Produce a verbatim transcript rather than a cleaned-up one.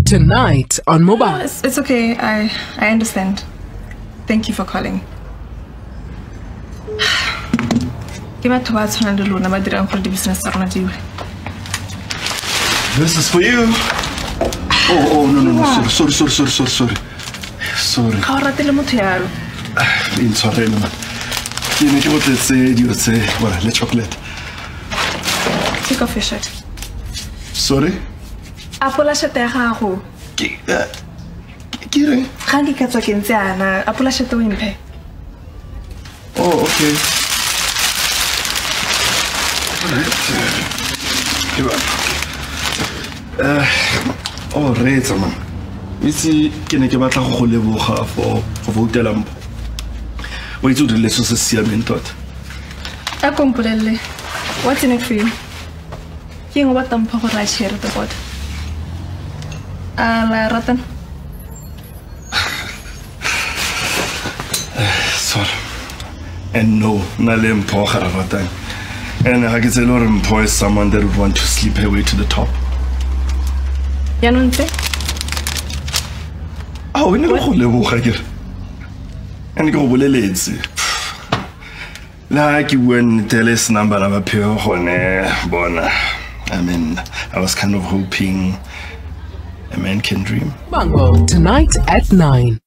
Tonight on mobile. No, it's, it's okay. I I understand. Thank you for calling. This is for you. Oh, oh, no, no, no. Sorry, sorry, sorry, sorry, sorry. Sorry. Sorry. In sorry, no. You need to say, you say, well, let chocolate. Take off your shirt. Sorry? Apola shirt ya gago. Ke ke re? Ga ke ka tswa ke ntse ana, apola shirt o imphe. Oh, okay. Uh, oh, right, man. You see, ke ne ke batla go go leboga for go voutela mpho. Wa itse o dirile se se siameng tota. A kompolelle. What's in it for you? Ke eng o batla mpho go ra share the board. Ala Ratan. Sorry. And no, na le mpho ga Ratan. And I can say Lord mpho is someone that would want to sleep her way to the top. Ya no ntse? Ah, o ne go leboga ke. And go boleletse. Like when tell us number of appear gone bona. I mean, I was kind of hoping a man can dream. Bango tonight at nine.